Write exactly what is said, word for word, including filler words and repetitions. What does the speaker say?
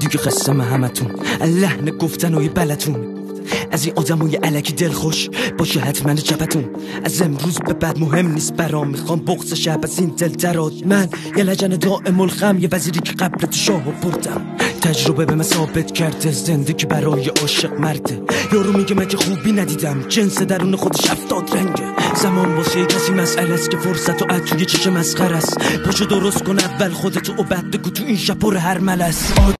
توی قسم همتون لحن گفتن و بلتون از این آدمای الکی دل خوش باشه حتما چپتون. از امروز به بعد مهم نیست برام، میخوام بغض شب از این دل درات. من یه لجن دائم الخم، یه وزیری که قبل تو شاهو بردم. تجربه به من ثابت کرده زندگی برای عاشق مرده. یارو میگه من که خوبی ندیدم، جنس درون خودش هفتاد رنگه. زمان واسه کسی مسئله است که فرصت و عد توی چشم مسخره است. پاشو درست کن اول خودتو و بعد بگو تو این شب پر هر ملس.